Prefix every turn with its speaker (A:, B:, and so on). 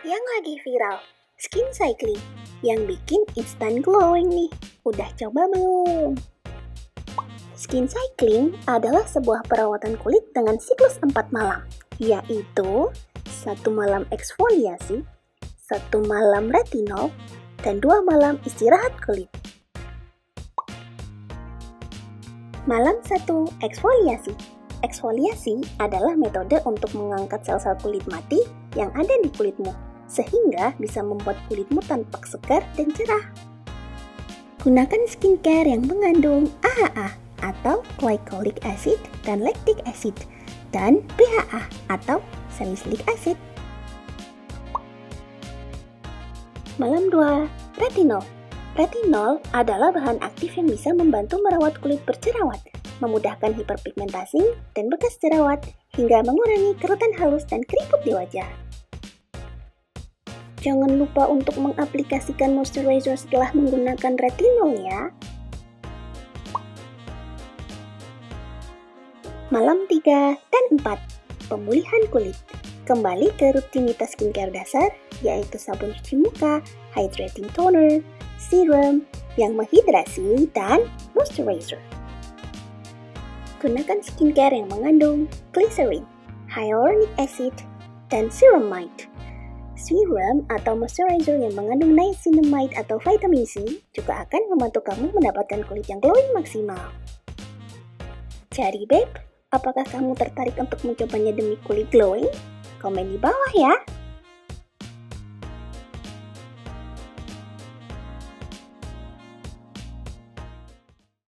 A: Yang lagi viral, skin cycling yang bikin instant glowing nih. Udah coba belum? Skin cycling adalah sebuah perawatan kulit dengan siklus 4 malam, yaitu 1 malam eksfoliasi, 1 malam retinol, dan 2 malam istirahat kulit. Malam 1, eksfoliasi. Eksfoliasi adalah metode untuk mengangkat sel-sel kulit mati yang ada di kulitmu, sehingga bisa membuat kulitmu tampak segar dan cerah. Gunakan skincare yang mengandung AHA atau glycolic acid dan lactic acid, dan PHA atau salicylic acid. Malam 2, retinol. Retinol adalah bahan aktif yang bisa membantu merawat kulit berjerawat, memudahkan hiperpigmentasi dan bekas jerawat, hingga mengurangi kerutan halus dan keriput di wajah. Jangan lupa untuk mengaplikasikan moisturizer setelah menggunakan retinol ya. Malam 3 dan 4, pemulihan kulit. Kembali ke rutinitas skincare dasar, yaitu sabun cuci muka, hydrating toner, serum yang menghidrasi, dan moisturizer. Gunakan skincare yang mengandung glycerin, hyaluronic acid, dan ceramide. Serum atau moisturizer yang mengandung niacinamide atau vitamin C juga akan membantu kamu mendapatkan kulit yang glowing maksimal. Jadi babe, apakah kamu tertarik untuk mencobanya demi kulit glowing? Komen di bawah ya!